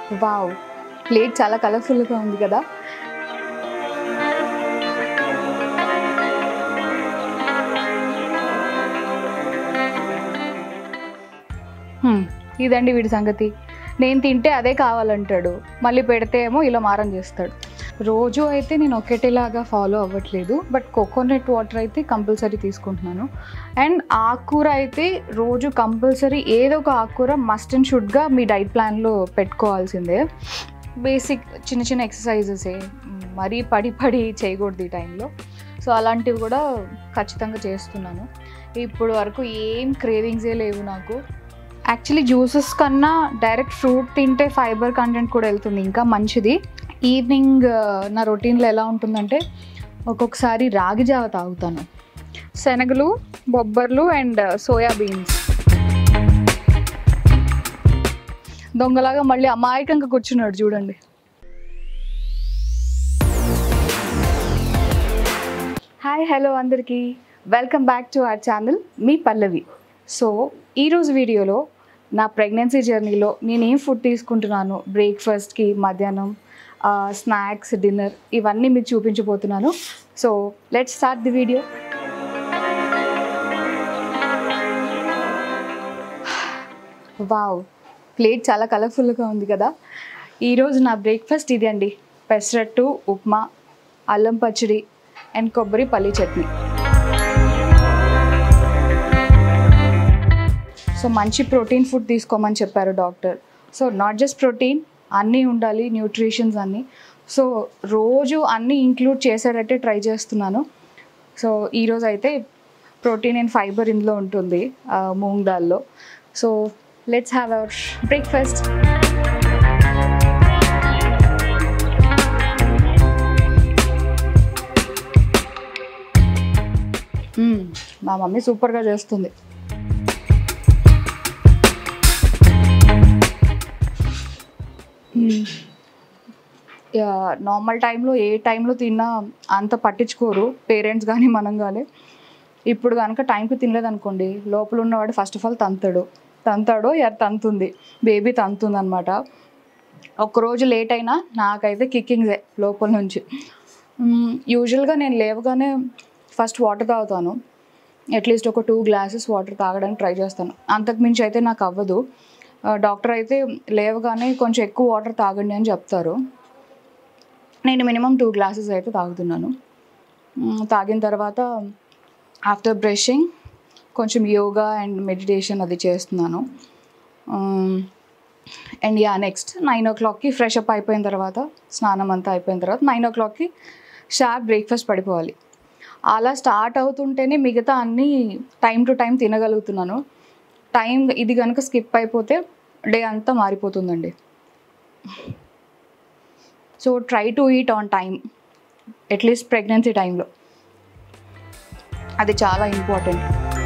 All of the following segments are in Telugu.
వావ్! ప్లేట్ చాలా కలర్‌ఫుల్‌గా ఉంది కదా! ఇదండి వీడి సంగతి. నేను తింటే అదే కావాలంటాడు. మళ్ళీ పెడితే ఏమో ఇలా మారం చేస్తాడు. రోజు అయితే నేను ఒకటేలాగా ఫాలో అవ్వట్లేదు. బట్ కోకోనట్ వాటర్ అయితే కంపల్సరీ తీసుకుంటున్నాను. అండ్ ఆకుకూర అయితే రోజు కంపల్సరీ ఏదో ఒక ఆకుకూర మస్ట్ అండ్ షుడ్‌గా మీ డైట్ ప్లాన్‌లో పెట్టుకోవాల్సిందే. బేసిక్ చిన్న చిన్న ఎక్సర్సైజెసే. మరీ పడి చేయకూడదు ఈ టైంలో. సో అలాంటివి కూడా ఖచ్చితంగా చేస్తున్నాను. ఇప్పుడు వరకు ఏం క్రేవింగ్సే లేవు నాకు. యాక్చువల్లీ జ్యూసెస్ కన్నా డైరెక్ట్ ఫ్రూట్ తింటే ఫైబర్ కంటెంట్ కూడా వెళ్తుంది, ఇంకా మంచిది. ఈవినింగ్ నా రొటీన్లో ఎలా ఉంటుందంటే ఒక్కొక్కసారి రాగి జావ తాగుతాను. శనగలు, బొబ్బర్లు అండ్ సోయా బీన్స్. దొంగలాగా మళ్ళీ అమాయకంగా కూర్చున్నాడు చూడండి. హాయ్ హలో అందరికీ, welcome back to our channel మీ పల్లవి. సో ఈరోజు వీడియోలో నా ప్రెగ్నెన్సీ జర్నీలో నేను ఏం ఫుడ్ తీసుకుంటున్నాను, బ్రేక్ఫాస్ట్కి, మధ్యాహ్నం, స్నాక్స్, డిన్నర్, ఇవన్నీ మీకు చూపించబోతున్నాను. So let's start the video. Wow! Plate చాలా కలర్ఫుల్గా ఉంది కదా! ఈరోజు నా బ్రేక్ఫాస్ట్ ఇది అండి. పెసరట్టు, ఉప్మా, అల్లం పచ్చడి అండ్ కొబ్బరి పల్లి చట్నీ. సో మంచి ప్రోటీన్ ఫుడ్ తీసుకోమని చెప్పారు doctor. So not just protein, అన్నీ ఉండాలి, న్యూట్రిషన్స్ అన్నీ. సో రోజు అన్నీ ఇంక్లూడ్ చేసేటట్టే ట్రై చేస్తున్నాను. సో ఈరోజు అయితే ప్రోటీన్ అండ్ ఫైబర్ ఇందులో ఉంటుంది, మూంగ్ దాల్లో. So let's have our breakfast. మా మమ్మీ సూపర్గా చేస్తుంది. నార్మల్ టైంలో ఏ టైంలో తిన్నా అంత పట్టించుకోరు పేరెంట్స్ కానీ మనం కానీ. ఇప్పుడు కనుక టైంకి తినలేదనుకోండి, లోపల ఉన్నవాడు ఫస్ట్ ఆఫ్ ఆల్ తంతాడో తంతుంది, బేబీ తంతుంది అనమాట. ఒక్కరోజు లేట్ అయినా నాకైతే కిక్కింగ్సే లోపల నుంచి. యూజువల్గా నేను లేవగానే ఫస్ట్ వాటర్ తాగుతాను. అట్లీస్ట్ ఒక 2 గ్లాసెస్ వాటర్ తాగడానికి ట్రై చేస్తాను. అంతకుమించి అయితే నాకు అవ్వదు. డాక్టర్ అయితే లేవగానే కొంచెం ఎక్కువ వాటర్ తాగండి అని చెప్తారు. నేను మినిమం 2 గ్లాసెస్ అయితే తాగుతున్నాను. తాగిన తర్వాత ఆఫ్టర్ బ్రషింగ్ కొంచెం యోగా అండ్ మెడిటేషన్ అది చేస్తున్నాను. అండ్ నెక్స్ట్ 9 o'clockకి ఫ్రెష్ అప్ అయిపోయిన తర్వాత, స్నానం అంతా అయిపోయిన తర్వాత 9 o'clockకి షార్ప్ బ్రేక్ఫాస్ట్ పడిపోవాలి. అలా స్టార్ట్ అవుతుంటేనే మిగతా అన్నీ టైం టు టైం తినగలుగుతున్నాను. టైం ఇది కనుక స్కిప్ అయిపోతే డే అంతా మారిపోతుందండి. So try to eat on time, at least pregnancy టైంలో. అది చాలా ఇంపార్టెంట్.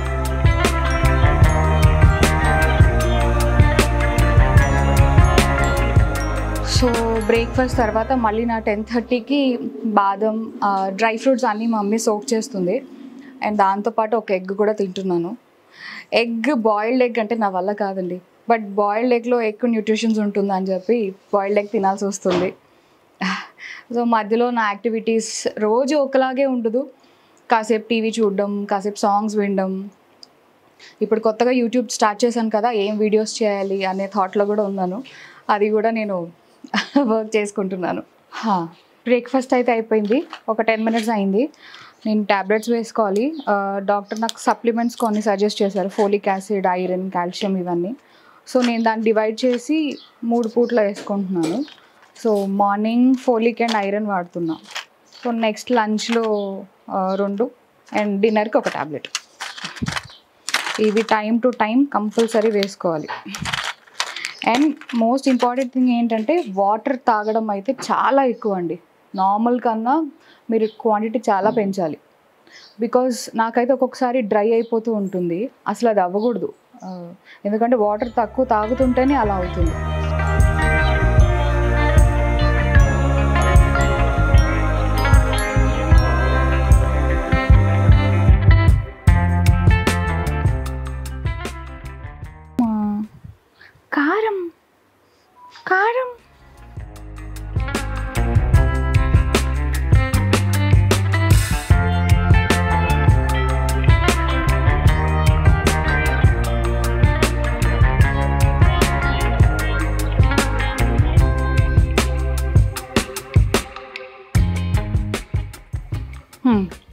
సో బ్రేక్ఫాస్ట్ తర్వాత మళ్ళీ నా 10:30కి బాదం, డ్రై ఫ్రూట్స్ అన్నీ మా మమ్మీ సోక్ చేస్తుంది. అండ్ దాంతోపాటు ఒక ఎగ్ కూడా తింటున్నాను. బాయిల్డ్ ఎగ్ అంటే నా వల్ల కాదండి. బట్ బాయిల్డ్ ఎగ్లో ఎక్కువ న్యూట్రిషన్స్ ఉంటుందని చెప్పి బాయిల్డ్ ఎగ్ తినాల్సి వస్తుంది. సో మధ్యలో నా యాక్టివిటీస్ రోజు ఒకలాగే ఉండదు. కాసేపు టీవీ చూడడం, కాసేపు సాంగ్స్ వినడం. ఇప్పుడు కొత్తగా యూట్యూబ్ స్టార్ట్ చేశాను కదా, ఏం వీడియోస్ చేయాలి అనే థాట్లో కూడా ఉన్నాను. అది కూడా నేను వర్క్ చేసుకుంటున్నాను. బ్రేక్ఫాస్ట్ అయితే అయిపోయింది. ఒక 10 minutes అయింది. నేను ట్యాబ్లెట్స్ వేసుకోవాలి. డాక్టర్ నాకు సప్లిమెంట్స్ కొన్ని సజెస్ట్ చేశారు, ఫోలిక్ యాసిడ్, ఐరన్, కాల్షియం ఇవన్నీ. సో నేను దాన్ని డివైడ్ చేసి 3 పూట్ల వేసుకుంటున్నాను. So morning folic and iron వాడుతున్నా. సో నెక్స్ట్ లంచ్లో 2 అండ్ డిన్నర్కి ఒక ట్యాబ్లెట్. ఇవి టైం టు టైం కంపల్సరీ వేసుకోవాలి. అండ్ మోస్ట్ ఇంపార్టెంట్ థింగ్ ఏంటంటే వాటర్ తాగడం అయితే చాలా ఎక్కువ అండి. నార్మల్ కన్నా మీరు క్వాంటిటీ చాలా పెంచాలి. బికాజ్ నాకైతే ఒక్కొక్కసారి డ్రై అయిపోతూ ఉంటుంది. అసలు అది అవ్వకూడదు, ఎందుకంటే వాటర్ తక్కువ తాగుతుంటేనే అలా అవుతుంది. కారం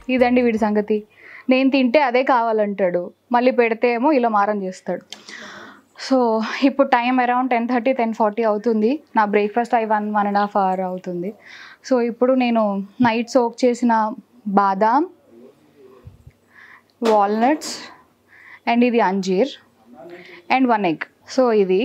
ఇదండి వీడి సంగతి. నేను తింటే అదే కావాలంటాడు, మళ్ళీ పెడితే ఏమో ఇలా మారం చేస్తాడు. సో ఇప్పుడు టైం అరౌండ్ 10:30 10:40 అవుతుంది. నా బ్రేక్ఫాస్ట్ అయి 1.5 అవర్ అవుతుంది. సో ఇప్పుడు నేను నైట్ సోక్ చేసిన బాదాం, వాల్నట్స్ అండ్ ఇది అంజీర్ అండ్ 1 ఎగ్. సో ఇది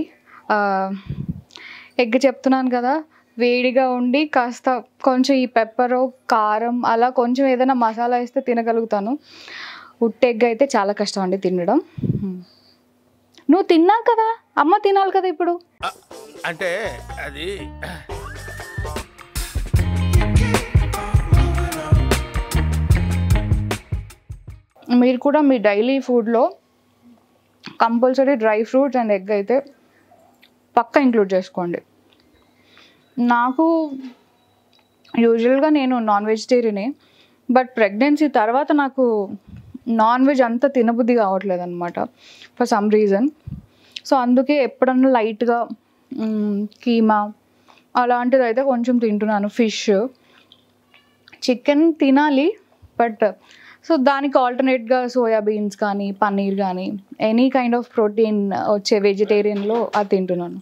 ఎగ్ చెప్తున్నాను కదా, వేడిగా ఉండి కాస్త కొంచెం ఈ పెప్పరు కారం అలా కొంచెం ఏదైనా మసాలా వేస్తే తినగలుగుతాను. ఉట్టి ఎగ్ అయితే చాలా కష్టం అండి తినడం. నువ్వు తిన్నావు కదా, అమ్మ తినాలి కదా ఇప్పుడు. అంటే అది మీరు కూడా మీ డైలీ ఫుడ్లో compulsory dry fruits and egg అయితే పక్కా ఇంక్లూడ్ చేసుకోండి. నాకు యూజువల్గా నేను నాన్ వెజిటేరియనే, బట్ ప్రెగ్నెన్సీ తర్వాత నాకు నాన్ వెజ్ అంతా తినబుద్ధి కావట్లేదు అనమాట ఫర్ సమ్ రీజన్. సో అందుకే ఎప్పుడన్నా లైట్గా కీమా అలాంటిది అయితే కొంచెం తింటున్నాను. ఫిష్, చికెన్ తినాలి, బట్ సో దానికి ఆల్టర్నేట్గా సోయాబీన్స్ కానీ పన్నీర్ కానీ ఎనీ కైండ్ ఆఫ్ ప్రోటీన్ వచ్చే వెజిటేరియన్లో అది తింటున్నాను.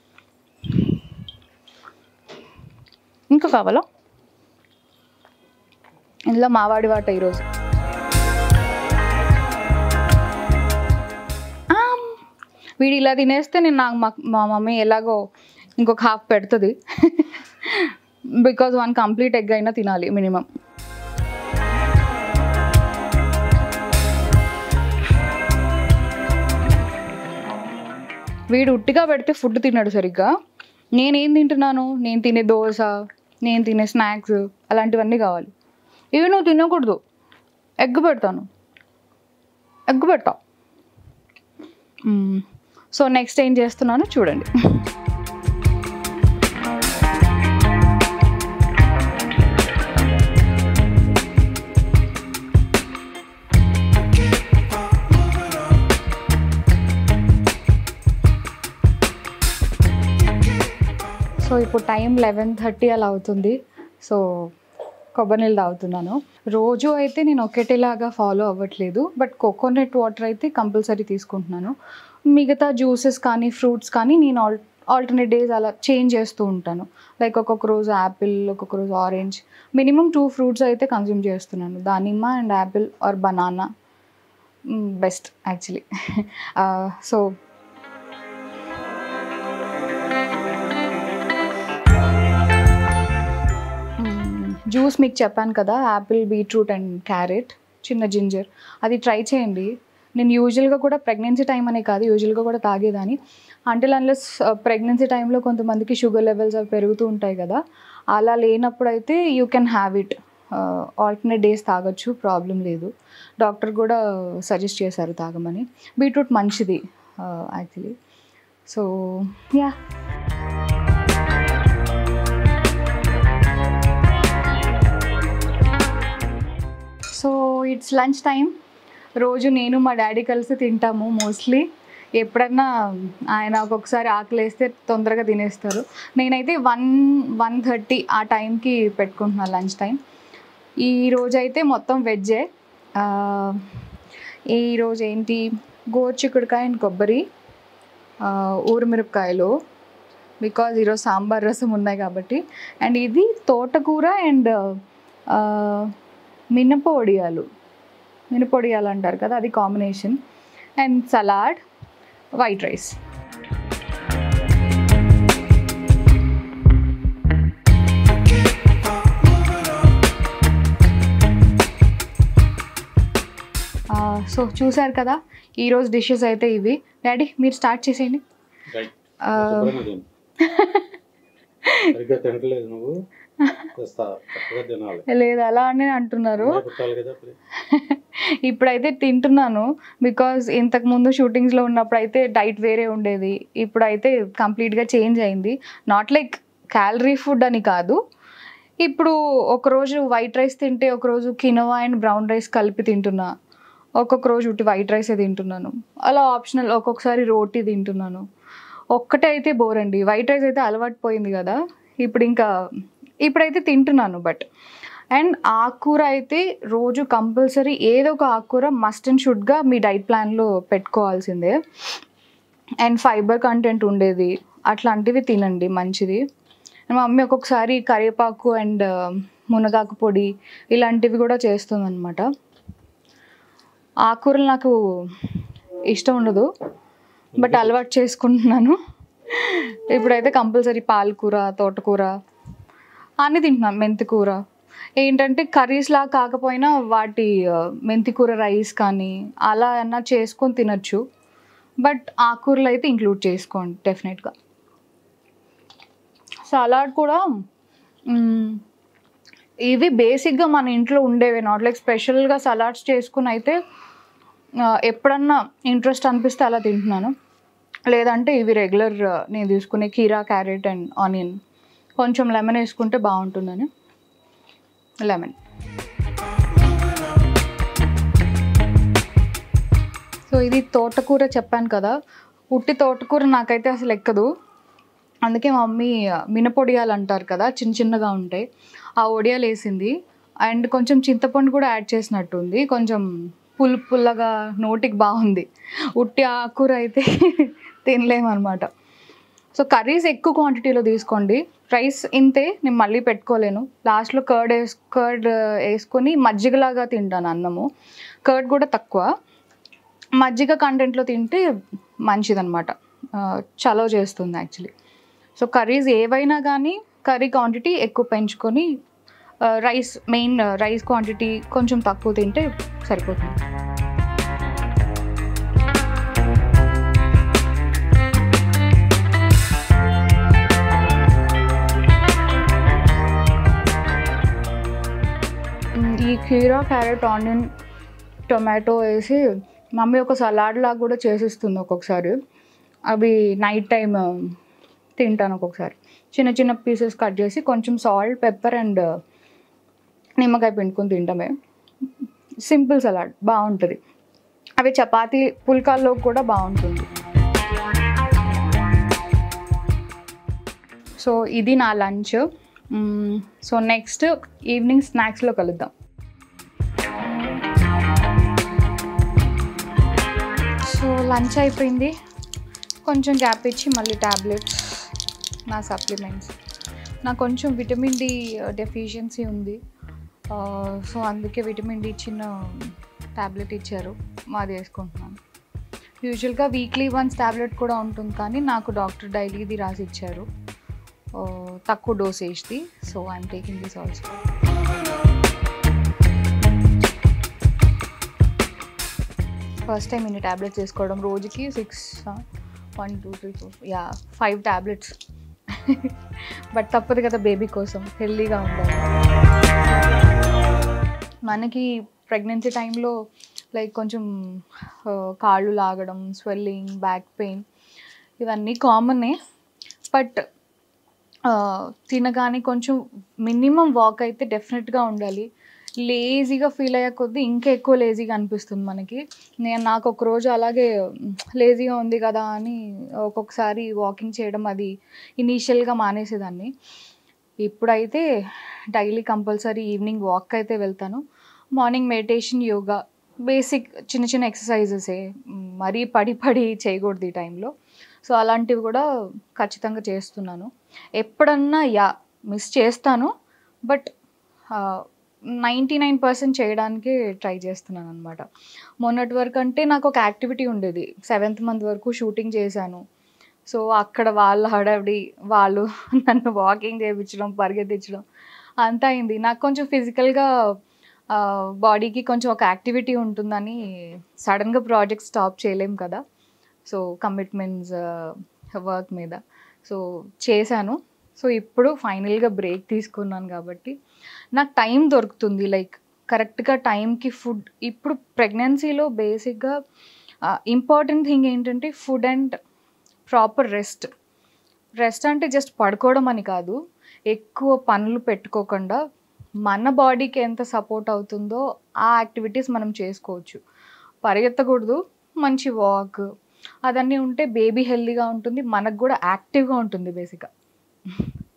ఇంకా కావాలా? ఇందులో మావాడి వాట ఈరోజు. వీడు ఇలా తినేస్తే నేను మా మమ్మీ ఎలాగో ఇంకొక హాఫ్ పెడుతుంది. బికాజ్ 1 కంప్లీట్ ఎగ్ అయినా తినాలి మినిమం. వీడు ఉట్టిగా పెడితే ఫుడ్ తిన్నాడు సరిగ్గా. నేనేం తింటున్నాను, నేను తినే దోశ, నేను తినే స్నాక్స్ అలాంటివన్నీ కావాలి. ఇవి నువ్వు తినకూడదు. ఎగ్ పెడతాను, ఎగ్ పెడతా. సో నెక్స్ట్ ఏం చేస్తున్నానో చూడండి. సో ఇప్పుడు టైం 11:30 అలా అవుతుంది. సో కొబ్బరి నీళ్ళు తాగుతున్నాను. రోజు అయితే నేను ఒకటేలాగా ఫాలో అవ్వట్లేదు, బట్ కోకోనట్ వాటర్ అయితే కంపల్సరీ తీసుకుంటున్నాను. మిగతా జ్యూసెస్ కానీ ఫ్రూట్స్ కానీ నేను ఆల్టర్నేట్ డేస్ అలా చేంజ్ చేస్తూ ఉంటాను. లైక్ ఒక్కొక్క రోజు యాపిల్, ఒక్కొక్క రోజు ఆరెంజ్, మినిమం 2 ఫ్రూట్స్ అయితే కన్జ్యూమ్ చేస్తున్నాను. దానిమ్మ and apple or banana best actually. So juice మీకు చెప్పాను కదా, యాపిల్, బీట్రూట్ అండ్ క్యారెట్, చిన్న జింజర్, అది ట్రై చేయండి. నేను యూజువల్గా కూడా ప్రెగ్నెన్సీ టైం అనే కాదు, యూజువల్గా కూడా తాగేదాన్ని. అంటిల్ అన్లెస్ ప్రెగ్నెన్సీ టైంలో కొంతమందికి షుగర్ లెవెల్స్ అవి పెరుగుతూ ఉంటాయి కదా, అలా లేనప్పుడు అయితే you can have it. Alternate days తాగొచ్చు, ప్రాబ్లం లేదు. డాక్టర్ కూడా సజెస్ట్ చేశారు తాగమని. బీట్రూట్ మంచిది actually. So yeah, so it's lunch time. రోజు నేను మా డాడీ కలిసి తింటాము మోస్ట్లీ. ఎప్పుడన్నా ఆయన ఒక్కొక్కసారి ఆకలేస్తే తొందరగా తినేస్తారు. నేనైతే 1:30 ఆ టైంకి పెట్టుకుంటున్నాను లంచ్ టైం. ఈరోజు అయితే మొత్తం వెజ్జే. ఈరోజు ఏంటి, గోరుచిక్కుడుకాయ అండ్ కొబ్బరి, ఊరమిరపకాయలు, బికాజ్ ఈరోజు సాంబార్ రసం ఉన్నాయి కాబట్టి. అండ్ ఇది తోటకూర అండ్ మినపొడియాలు అంటారు కదా, అది combination. And salad, white rice. So చూసారు కదా ఈరోజు డిషెస్ అయితే ఇవి. డాడీ మీరు స్టార్ట్ చేసేయండి. లేదు అలా అని అంటున్నారు. ఇప్పుడైతే తింటున్నాను, బికాజ్ ఇంతకుముందు షూటింగ్స్లో ఉన్నప్పుడు అయితే డైట్ వేరే ఉండేది. ఇప్పుడైతే కంప్లీట్గా చేంజ్ అయింది. నాట్ లైక్ క్యాలరీ ఫుడ్ అని కాదు. ఇప్పుడు ఒకరోజు వైట్ రైస్ తింటే ఒకరోజు కినోవా అండ్ బ్రౌన్ రైస్ కలిపి తింటున్నా, ఒక్కొక్క రోజు ఉట్టి వైట్ రైసే తింటున్నాను. అలా ఆప్షనల్, ఒక్కొక్కసారి రోటీ తింటున్నాను. ఒక్కటే అయితే బోర్ అండి. వైట్ రైస్ అయితే అలవాటు పోయింది కదా, ఇప్పుడైతే తింటున్నాను. బట్ అండ్ ఆకుకూర అయితే రోజు కంపల్సరీ ఏదో ఒక ఆకుకూర మస్ట్ అండ్ షుడ్గా మీ డైట్ ప్లాన్లో పెట్టుకోవాల్సిందే. అండ్ ఫైబర్ కంటెంట్ ఉండేది అట్లాంటివి తినండి, మంచిది. మా మమ్మీ ఒక్కొక్కసారి కరివేపాకు అండ్ మునగాకు పొడి ఇలాంటివి కూడా చేస్తుందన్నమాట. ఆకుకూరలు నాకు ఇష్టం ఉండదు, బట్ అలవాటు చేసుకుంటున్నాను. ఇప్పుడైతే కంపల్సరీ పాలకూర, తోటకూర అన్నీ తింటున్నాను. మెంతికూర ఏంటంటే కర్రీస్లా కాకపోయినా వాటి మెంతికూర రైస్ కానీ అలా అన్నా చేసుకొని తినచ్చు. బట్ ఆకుకూరలు అయితే ఇంక్లూడ్ చేసుకోండి డెఫినెట్గా. సలాడ్ కూడా ఇవి బేసిక్గా మన ఇంట్లో ఉండేవి, నాట్ లైక్ స్పెషల్గా సలాడ్స్ చేసుకుని అయితే ఎప్పుడన్నా ఇంట్రెస్ట్ అనిపిస్తే అలా తింటున్నాను. లేదంటే ఇవి రెగ్యులర్ నేను తీసుకునే కీరా, క్యారెట్ అండ్ ఆనియన్, కొంచెం లెమన్ వేసుకుంటే బాగుంటుందని లెమన్. సో ఇది తోటకూర చెప్పాను కదా, ఉట్టి తోటకూర నాకైతే అసలు ఎక్కదు. అందుకే మా మమ్మీ మినపొడియాలు అంటారు కదా, చిన్న చిన్నగా ఉంటాయి, ఆ ఒడియాలు వేసింది. అండ్ కొంచెం చింతపండు కూడా యాడ్ చేసినట్టుంది, కొంచెం పుల్లగా నోటికి బాగుంది. ఉట్టి ఆకుకూర అయితే తినలేమన్నమాట. సో కర్రీస్ ఎక్కువ క్వాంటిటీలో తీసుకోండి. రైస్ ఇంతే, నేను మళ్ళీ పెట్టుకోలేను. లాస్ట్లో కర్డ్ వేసుకొని మజ్జిగలాగా తింటాను అన్నము. కర్డ్ కూడా తక్కువ, మజ్జిగ కంటెంట్లో తింటే మంచిదన్నమాట, చలవ చేస్తుంది యాక్చువల్లీ. సో కర్రీస్ ఏవైనా కానీ కర్రీ క్వాంటిటీ ఎక్కువ పెంచుకొని మెయిన్ రైస్ క్వాంటిటీ కొంచెం తక్కువ తింటే సరిపోతుంది. ఈ కీరా, క్యారెట్, ఆనియన్, టొమాటో వేసి మమ్మీ ఒక సలాడ్ లాగా కూడా చేసిస్తుంది ఒక్కొక్కసారి. అవి నైట్ టైం తింటాను ఒక్కొక్కసారి. చిన్న చిన్న పీసెస్ కట్ చేసి కొంచెం సాల్ట్, పెప్పర్ అండ్ నిమ్మకాయ పిండుకొని తింటామే. సింపుల్ సలాడ్ బాగుంటుంది. అవి చపాతీ, పుల్కాల్లో కూడా బాగుంటుంది. సో ఇది నా లంచ్. సో నెక్స్ట్ ఈవినింగ్ స్నాక్స్లో కలుద్దాం. సో లంచ్ అయిపోయింది, కొంచెం గ్యాప్ ఇచ్చి మళ్ళీ ట్యాబ్లెట్స్, నా సప్లిమెంట్స్. నాకు కొంచెం విటమిన్ డి డెఫిషియన్సీ ఉంది, సో అందుకే విటమిన్ డి చిన్న ట్యాబ్లెట్ ఇచ్చారు, మాది వేసుకుంటున్నాను. యూజువల్గా వీక్లీ వన్స్ ట్యాబ్లెట్ కూడా ఉంటుంది, కానీ నాకు డాక్టర్ డైలీ ఇది రాసి ఇచ్చారు, తక్కువ డోసేజ్ది. So I'm taking this also. First time ఇన్ని ట్యాబ్లెట్స్ వేసుకోవడం, రోజుకి 1 2 3 4 5 ట్యాబ్లెట్స్. బట్ తప్పదు కదా, బేబీ కోసం హెల్దీగా ఉండాలి. మనకి ప్రెగ్నెన్సీ టైంలో లైక్ కొంచెం కాళ్ళు లాగడం, స్వెల్లింగ్, బ్యాక్ పెయిన్ ఇవన్నీ కామనే. బట్ తినగానే కొంచెం మినిమం వాక్ అయితే డెఫినెట్గా ఉండాలి. లేజీగా ఫీల్ అయ్యే కొద్దీ ఇంకా ఎక్కువ లేజీగా అనిపిస్తుంది మనకి. నాకు ఒక రోజు అలాగే లేజీగా ఉంది కదా అని ఒక్కొక్కసారి వాకింగ్ చేయడం అది ఇనీషియల్గా మానేసేదాన్ని. ఇప్పుడైతే డైలీ కంపల్సరీ ఈవినింగ్ వాక్ అయితే వెళ్తాను. మార్నింగ్ మెడిటేషన్, యోగా, బేసిక్ చిన్న చిన్న ఎక్సర్సైజెసే, మరీ పడి చేయకూడదు ఈ టైంలో. సో అలాంటివి కూడా ఖచ్చితంగా చేస్తున్నాను. ఎప్పుడన్నా మిస్ చేస్తాను, బట్ 99% చేయడానికి ట్రై చేస్తున్నాను అనమాట. మొన్నటి వరకు అంటే నాకు ఒక యాక్టివిటీ ఉండేది, 7th month వరకు షూటింగ్ చేశాను. సో అక్కడ వాళ్ళ హడావిడి, వాళ్ళు నన్ను వాకింగ్ చేయించడం, పరిగెత్తించడం అంతా అయింది. నాకు కొంచెం ఫిజికల్గా బాడీకి కొంచెం ఒక యాక్టివిటీ ఉంటుందని సడన్గా ప్రాజెక్ట్ స్టాప్ చేయలేం కదా. సో కమిట్మెంట్స్, వర్క్ మీద సో చేశాను. సో ఇప్పుడు ఫైనల్గా బ్రేక్ తీసుకున్నాను కాబట్టి నాకు టైం దొరుకుతుంది, లైక్ కరెక్ట్గా టైంకి ఫుడ్. ఇప్పుడు ప్రెగ్నెన్సీలో బేసిక్గా ఇంపార్టెంట్ థింగ్ ఏంటంటే food and proper rest. Rest అంటే జస్ట్ పడుకోవడం అని కాదు, ఎక్కువ పనులు పెట్టుకోకుండా మన బాడీకి ఎంత సపోర్ట్ అవుతుందో ఆ యాక్టివిటీస్ మనం చేసుకోవచ్చు. పరిగెత్తకూడదు, మంచి వాక్ అదన్నీ ఉంటే బేబీ హెల్తీగా ఉంటుంది, మనకు కూడా యాక్టివ్గా ఉంటుంది బేసిక్గా.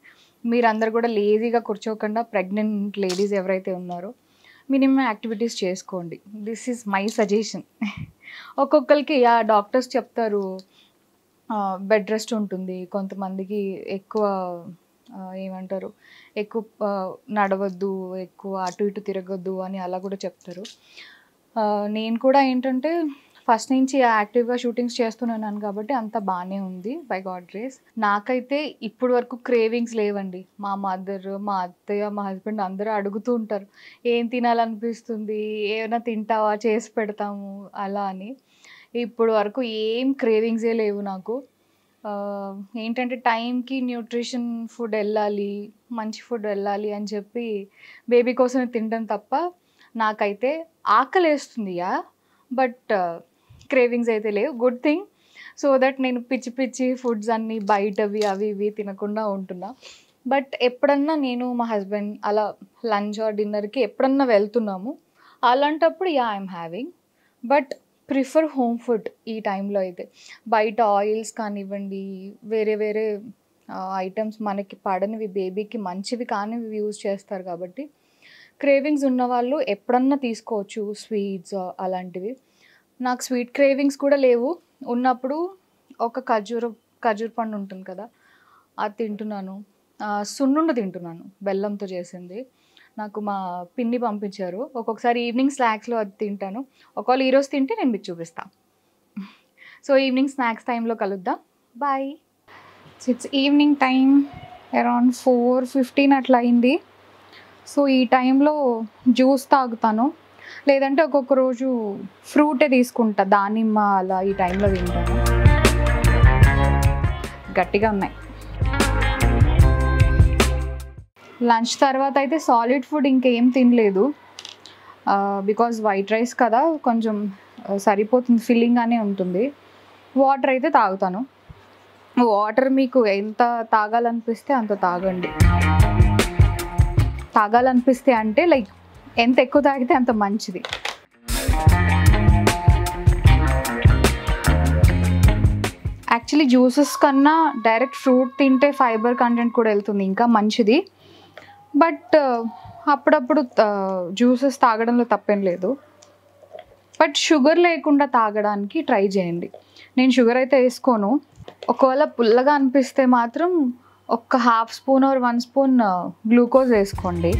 మీరందరూ కూడా లేజీగా కూర్చోకుండా ప్రెగ్నెంట్ లేడీస్ ఎవరైతే ఉన్నారో మినిమం యాక్టివిటీస్ చేసుకోండి. This is my suggestion. ఒక్కొక్కరికి డాక్టర్స్ చెప్తారు బెడ్ రెస్ట్ ఉంటుంది, కొంతమందికి ఎక్కువ ఏమంటారు ఎక్కువ నడవద్దు, ఎక్కువ అటు ఇటు తిరగొద్దు అని అలా కూడా చెప్తారు. నేను కూడా ఏంటంటే ఫస్ట్ నుంచి యాక్టివ్గా షూటింగ్స్ చేస్తున్నాను కాబట్టి అంత బాగానే ఉంది బై గాడ్ గ్రేస్. నాకైతే ఇప్పుడు వరకు క్రేవింగ్స్ లేవండి. మా మదర్, మా అత్తయ్య, మా హస్బెండ్ అందరూ అడుగుతూ ఉంటారు ఏం తినాలనిపిస్తుంది, ఏమైనా తింటావా, చేసి పెడతాము అలా అని. ఇప్పుడు వరకు ఏం క్రేవింగ్సే లేవు నాకు. ఏంటంటే టైంకి న్యూట్రిషన్ ఫుడ్ వెళ్ళాలి, మంచి ఫుడ్ వెళ్ళాలి అని చెప్పి బేబీ కోసమే తింటాం తప్ప నాకైతే ఆకలి వేస్తుంది బట్ క్రేవింగ్స్ అయితే లేవు. Good thing. సో దట్ నేను పిచ్చి పిచ్చి ఫుడ్స్ అన్నీ బయటవి అవి ఇవి తినకుండా ఉంటున్నా. బట్ ఎప్పుడన్నా నేను మా హస్బెండ్ అలా లంచ్ ఆర్ డిన్నర్కి ఎప్పుడన్నా వెళ్తున్నాము, అలాంటప్పుడు I'm having. But prefer home food ఈ టైంలో అయితే. బయట ఆయిల్స్ కానివ్వండి, వేరే వేరే ఐటమ్స్ మనకి పడనివి, బేబీకి మంచివి కానివి యూజ్ చేస్తారు కాబట్టి క్రేవింగ్స్ ఉన్నవాళ్ళు ఎప్పుడన్నా తీసుకోవచ్చు స్వీట్స్ అలాంటివి. నాకు స్వీట్ క్రేవింగ్స్ కూడా లేవు. ఉన్నప్పుడు ఒక ఖర్జూర పండు ఉంటుంది కదా, అది తింటున్నాను. సున్నుండ తింటున్నాను, బెల్లంతో చేసింది. నాకు మా పిన్ని పంపించారు. ఒక్కొక్కసారి ఈవినింగ్ స్నాక్స్లో అది తింటాను. ఒకవేళ ఈరోజు తింటే నేను మీకు చూపిస్తాను. సో ఈవినింగ్ స్నాక్స్ టైంలో కలుద్దాం. Bye. It's evening time, around 4:15 అట్లా అయింది. సో ఈ టైంలో జ్యూస్ తాగుతాను, లేదంటే ఒక్కొక్క రోజు ఫ్రూటే తీసుకుంటా, దానిమ్మ అలా ఈ టైంలో తింటాను. గట్టిగా ఉన్నాయి. లంచ్ తర్వాత అయితే సాలిడ్ ఫుడ్ ఇంకేం తినలేదు, బికాజ్ వైట్ రైస్ కదా కొంచెం సరిపోతుంది, ఫిల్లింగ్గానే ఉంటుంది. వాటర్ అయితే తాగుతాను. వాటర్ మీకు ఎంత తాగాలనిపిస్తే అంత తాగండి. తాగాలనిపిస్తే అంటే లైక్ ఎంత ఎక్కువ తాగితే అంత మంచిది. యాక్చువల్లీ జ్యూసెస్ కన్నా డైరెక్ట్ ఫ్రూట్ తింటే ఫైబర్ కంటెంట్ కూడా వెళ్తుంది, ఇంకా మంచిది. బట్ అప్పుడప్పుడు జ్యూసెస్ తాగడంలో తప్పేం లేదు. బట్ షుగర్ లేకుండా తాగడానికి ట్రై చేయండి. నేను షుగర్ అయితే వేసుకోను. ఒకవేళ పుల్లగా అనిపిస్తే మాత్రం ఒక 1/2 స్పూన్ ఆర్ 1 స్పూన్ గ్లూకోజ్ వేసుకోండి.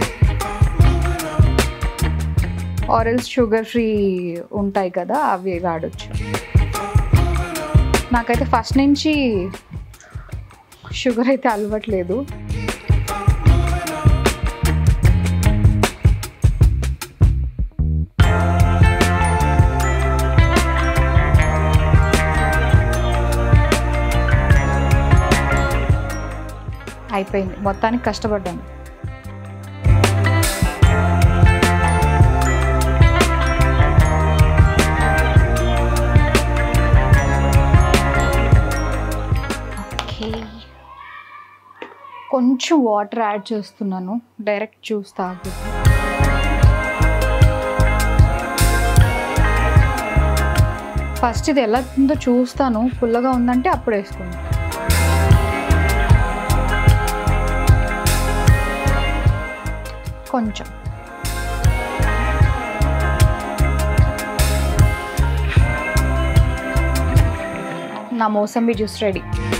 ఆరెల్స్ షుగర్ ఫ్రీ ఉంటాయి కదా, అవి వాడచ్చు. నాకైతే ఫస్ట్ నుంచి షుగర్ అయితే అలవట్లేదు. అయిపోయింది, మొత్తానికి కష్టపడ్డాను. కొంచెం వాటర్ యాడ్ చేస్తున్నాను, డైరెక్ట్ జ్యూస్ తాగు. ఫస్ట్ ఇది ఎలా ఉందో చూస్తాను, పుల్లగా ఉందంటే అప్పుడు వేసుకుంటాను. కొంచెం నా మోసంబి జ్యూస్ రెడీ.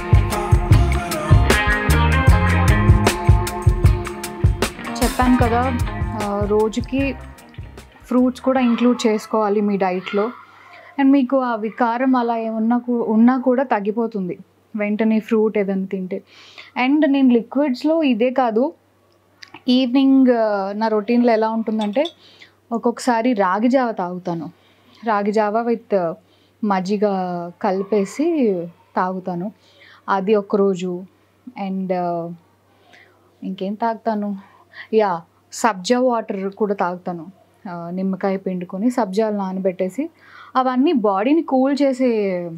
చెప్పాను కదా, రోజుకి ఫ్రూట్స్ కూడా ఇంక్లూడ్ చేసుకోవాలి మీ డైట్లో. అండ్ మీకు ఆ వికారం అలా ఉన్నా కూడా తగ్గిపోతుంది వెంటనే ఫ్రూట్ ఏదైనా తింటే. అండ్ నేను లిక్విడ్స్లో ఇదే కాదు, ఈవినింగ్ నా రొటీన్లో ఎలా ఉంటుందంటే ఒక్కొక్కసారి రాగి జావ తాగుతాను. రాగి జావ విత్ మజ్జిగ కలిపేసి తాగుతాను, అది ఒకరోజు. అండ్ ఇంకేం తాగుతాను, సబ్జా వాటర్ కూడా తాగుతాను. నిమ్మకాయ పిండుకొని సబ్జాలు నానబెట్టేసి, అవన్నీ బాడీని కూల్ చేసే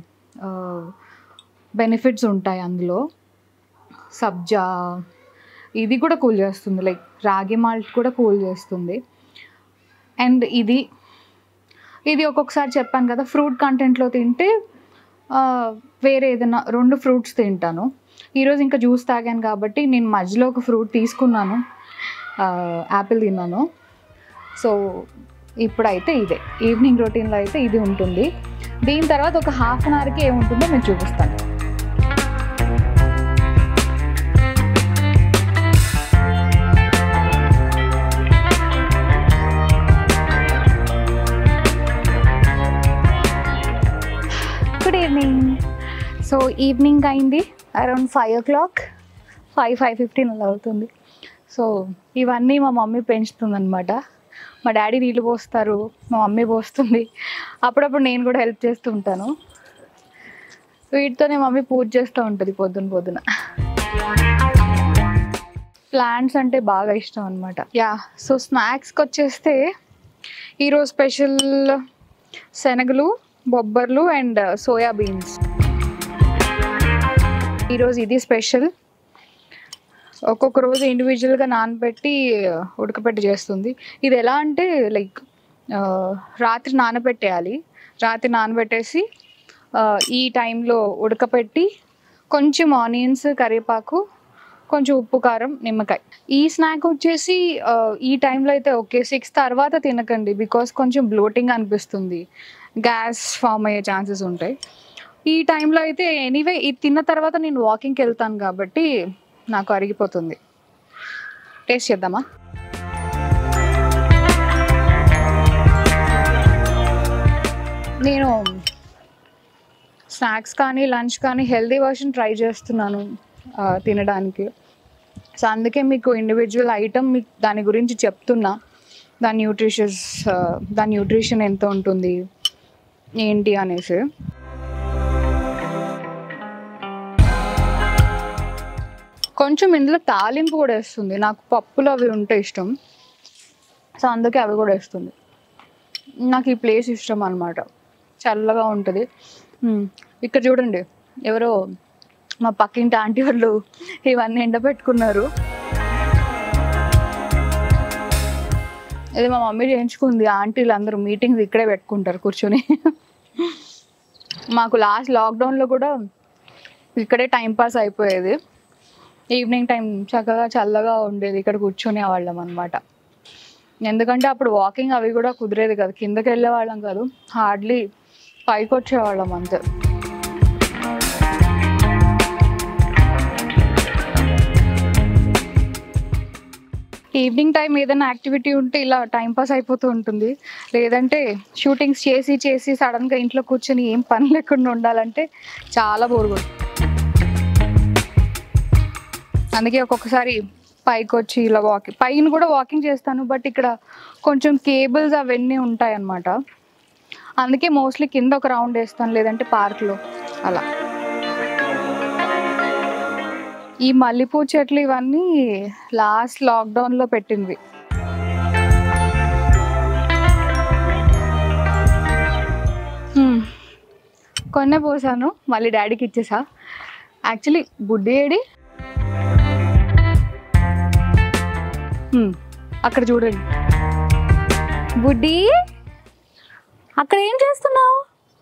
బెనిఫిట్స్ ఉంటాయి అందులో. సబ్జా ఇది కూడా కూల్ చేస్తుంది, లైక్ రాగి మాల్ట్ కూడా కూల్ చేస్తుంది. అండ్ ఇది ఒక్కొక్కసారి చెప్పాను కదా, ఫ్రూట్ కంటెంట్లో తింటే వేరే ఏదైనా 2 ఫ్రూట్స్ తింటాను. ఈరోజు ఇంకా జ్యూస్ తాగాను కాబట్టి నేను మధ్యలో ఒక ఫ్రూట్ తీసుకున్నాను, యాపిల్ తిన్నాను. సో ఇప్పుడైతే ఇదే ఈవినింగ్ రొటీన్లో అయితే ఇది ఉంటుంది. దీని తర్వాత ఒక హాఫ్ అన్ అవర్కి ఏముంటుందో నేను చూపిస్తాను. Good evening. సో ఈవినింగ్ అయింది, అరౌండ్ 5 o'clock, 5:15 అలా అవుతుంది. సో ఇవన్నీ మా మమ్మీ పెంచుతుంది అనమాట. మా డాడీ నీళ్ళు పోస్తారు, మా మమ్మీ పోస్తుంది, అప్పుడప్పుడు నేను కూడా హెల్ప్ చేస్తూ ఉంటాను. వీటితోనే మమ్మీ పూజ చేస్తూ ఉంటుంది పొద్దున. ప్లాంట్స్ అంటే బాగా ఇష్టం అనమాట. యా, సో స్నాక్స్కి వచ్చేస్తే ఈరోజు స్పెషల్ శనగలు, బొబ్బర్లు అండ్ సోయా బీన్స్. ఈరోజు ఇది స్పెషల్. ఒక్కొక్క రోజు ఇండివిజువల్గా నానబెట్టి ఉడకపెట్టి చేస్తుంది. ఇది ఎలా అంటే లైక్ రాత్రి నానబెట్టేయాలి, రాత్రి నానబెట్టేసి ఈ టైంలో ఉడకపెట్టి కొంచెం ఆనియన్స్, కరివేపాకు, కొంచెం ఉప్పు, కారం, నిమ్మకాయ. ఈ స్నాక్ వచ్చేసి ఈ టైంలో అయితే ఓకే, 6 తర్వాత తినకండి, బికాస్ కొంచెం బ్లోటింగ్ అనిపిస్తుంది, గ్యాస్ ఫామ్ అయ్యే ఛాన్సెస్ ఉంటాయి. ఈ టైంలో అయితే ఎనీవే ఇది తిన్న తర్వాత నేను వాకింగ్కి వెళ్తాను కాబట్టి నాకు అరిగిపోతుంది. టేస్ట్ చేద్దామా? నేను స్నాక్స్ కానీ లంచ్ కానీ హెల్దీ వర్షన్ ట్రై చేస్తున్నాను తినడానికి. సో అందుకే మీకు ఇండివిజువల్ ఐటమ్ మీకు దాని గురించి చెప్తున్నా, దాని న్యూట్రిషన్ ఎంత ఉంటుంది ఏంటి అనేసి. కొంచెం ఇందులో తాలింపు కూడా వేస్తుంది, నాకు పప్పులు అవి ఉంటే ఇష్టం, సో అందుకే అవి కూడా వేస్తుంది. నాకు ఈ ప్లేస్ ఇష్టం అన్నమాట, చల్లగా ఉంటుంది. ఇక్కడ చూడండి, ఎవరో మా పక్కింటి ఆంటీ వాళ్ళు ఇవన్నీ ఎండబెట్టుకున్నారు. ఇది మా మమ్మీ చేయించుకుంది. ఆంటీలు అందరూ మీటింగ్స్ ఇక్కడే పెట్టుకుంటారు కూర్చొని. మాకు లాస్ట్ లాక్డౌన్లో కూడా ఇక్కడే టైంపాస్ అయిపోయేది. ఈవినింగ్ టైం చక్కగా చల్లగా ఉండేది, ఇక్కడ కూర్చునే వాళ్ళం అనమాట. ఎందుకంటే అప్పుడు వాకింగ్ అవి కూడా కుదిరేది కదా, కిందకి వెళ్ళే వాళ్ళం కాదు, హార్డ్లీ పైకి వచ్చేవాళ్ళం అంతే. ఈవినింగ్ టైం ఏదైనా యాక్టివిటీ ఉంటే ఇలా టైంపాస్ అయిపోతూ ఉంటుంది. లేదంటే షూటింగ్స్ చేసి సడన్గా ఇంట్లో కూర్చొని ఏం పని లేకుండా ఉండాలంటే చాలా బోర్ కొడుతుంది. అందుకే ఒక్కొక్కసారి పైకి వచ్చి ఇలా పైన కూడా వాకింగ్ చేస్తాను, బట్ ఇక్కడ కొంచెం కేబుల్స్ అవన్నీ ఉంటాయి అన్నమాట. అందుకే మోస్ట్లీ కింద ఒక రౌండ్ వేస్తాను, లేదంటే పార్క్లో అలా. ఈ మల్లెపూ చెట్లు ఇవన్నీ లాస్ట్ లాక్డౌన్లో పెట్టినవి. కొన్నే పోసాను, మళ్ళీ డాడీకి ఇచ్చేసా. యాక్చువల్లీ బుడ్డి ఏడి అక్కడ చూడండి. బుడ్డి, అక్కడ ఏం చేస్తున్నావు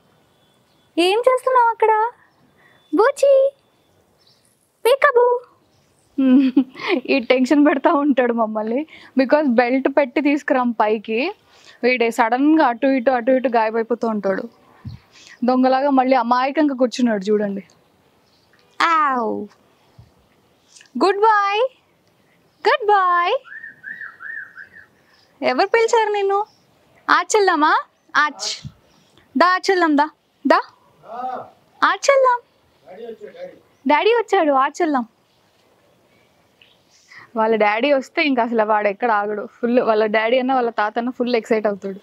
అక్కడ? బూచి, పీకబు. ఈ టెన్షన్ పెడతా ఉంటాడు మమ్మల్ని, బికాజ్ బెల్ట్ పెట్టి తీసుకురాం పైకి. వీడే సడన్గా అటు ఇటు గాయపడిపోతూ ఉంటాడు. దొంగలాగా మళ్ళీ అమాయకంగా కూర్చున్నాడు చూడండి. ఆవ్, గుడ్ బాయ్. ఎవరు పిలిచారు నిన్ను? ఆచెల్దామా? ఆచెల్దాం, దా ఆచెల్దాం. డాడీ వచ్చాడు, ఆచెల్దాం. వాళ్ళ డాడీ వస్తే ఇంకా అసలు వాడు ఎక్కడ ఆగడు. ఫుల్ వాళ్ళ డాడీ అన్న వాళ్ళ తాత అన్న ఫుల్ ఎక్సైట్ అవుతాడు.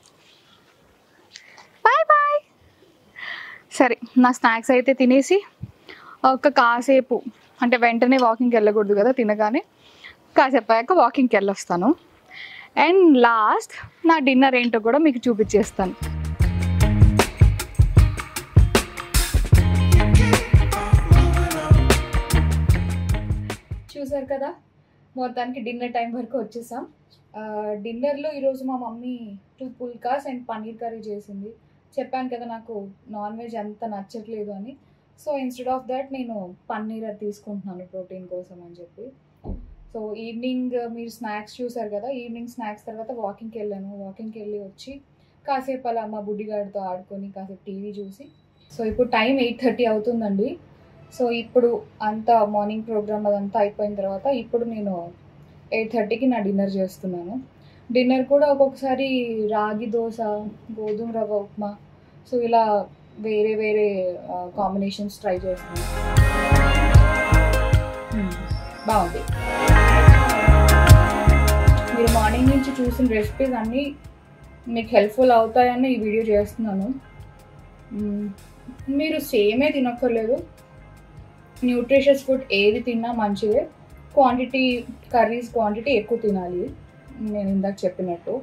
బాయ్. సరే, నా స్నాక్స్ అయితే తినేసి ఒక కాసేపు, అంటే వెంటనే వాకింగ్కి వెళ్ళకూడదు కదా, తినగానే కాసేపు అయ్యాక వాకింగ్కి వెళ్ళొస్తాను. అండ్ లాస్ట్ నా డిన్నర్ ఏంటో కూడా మీకు చూపించేస్తాను. చూసారు కదా, మొత్తానికి డిన్నర్ టైం వరకు వచ్చేసాం. డిన్నర్లో ఈరోజు మా mummy 2 phulkas and paneer curry చేసింది. చెప్పాను కదా నాకు నాన్ వెజ్ అంత నచ్చట్లేదు అని, సో ఇన్స్టెడ్ ఆఫ్ దట్ నేను పన్నీర్ అది తీసుకుంటున్నాను ప్రోటీన్ కోసం అని చెప్పి. సో ఈవినింగ్ మీరు స్నాక్స్ చూసారు కదా, ఈవినింగ్ స్నాక్స్ తర్వాత వాకింగ్కి వెళ్ళాను. వాకింగ్కి వెళ్ళి వచ్చి కాసేపు అలా మా బుడ్డిగాడితో ఆడుకొని కాసేపు టీవీ చూసి, సో ఇప్పుడు టైం 8:30 అవుతుందండి. సో ఇప్పుడు అంతా మార్నింగ్ ప్రోగ్రామ్ అదంతా అయిపోయిన తర్వాత ఇప్పుడు నేను 8:30కి నా డిన్నర్ చేస్తున్నాను. డిన్నర్ కూడా ఒక్కొక్కసారి రాగి దోశ, గోధుమ రవ్వ ఉప్మా, సో ఇలా వేరే వేరే కాంబినేషన్స్ ట్రై చేస్తున్నాను. బాగుంది. మీరు మార్నింగ్ నుంచి చూసిన రెసిపీస్ అన్నీ మీకు హెల్ప్ఫుల్ అవుతాయని ఈ వీడియో చేస్తున్నాను. మీరు సేమే తినక్కర్లేదు, న్యూట్రిషియస్ ఫుడ్ ఏది తిన్నా మంచిదే. క్వాంటిటీ కర్రీస్ క్వాంటిటీ ఎక్కువ తినాలి, నేను ఇందాక చెప్పినట్టు.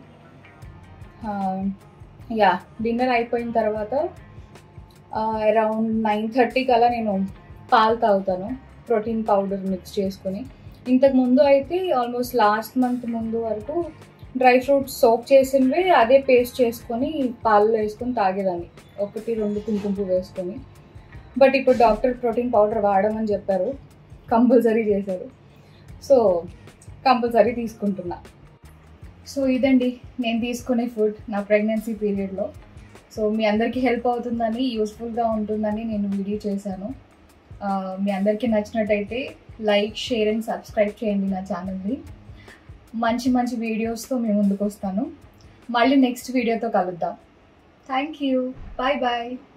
యా, డిన్నర్ అయిపోయిన తర్వాత అరౌండ్ 9:30 కల్లా నేను పాలు తాగుతాను, ప్రోటీన్ పౌడర్ మిక్స్ చేసుకుని. ఇంతకుముందు అయితే ఆల్మోస్ట్ లాస్ట్ మంత్ ముందు వరకు డ్రై ఫ్రూట్స్ సోక్ చేసినవి అదే పేస్ట్ చేసుకొని పాలలో వేసుకొని తాగేదాన్ని, 1-2 కుంకుమ పువ్వు వేసుకొని. బట్ ఇప్పుడు డాక్టర్ ప్రోటీన్ పౌడర్ వాడమని చెప్పారు, కంపల్సరీ చేశారు. సో కంపల్సరీ తీసుకుంటున్నా. సో ఇదండి నేను తీసుకునే ఫుడ్ నా ప్రెగ్నెన్సీ పీరియడ్లో. సో మీ అందరికీ హెల్ప్ అవుతుందని, యూస్ఫుల్గా ఉంటుందని నేను వీడియో చేశాను. మీ అందరికీ నచ్చినట్టయితే లైక్, షేర్ అండ్ సబ్స్క్రైబ్ చేయండి నా ఛానల్ని. మంచి మంచి వీడియోస్తో మేము ముందుకు వస్తాను. మళ్ళీ నెక్స్ట్ వీడియోతో కలుద్దాం. Thank you. Bye bye.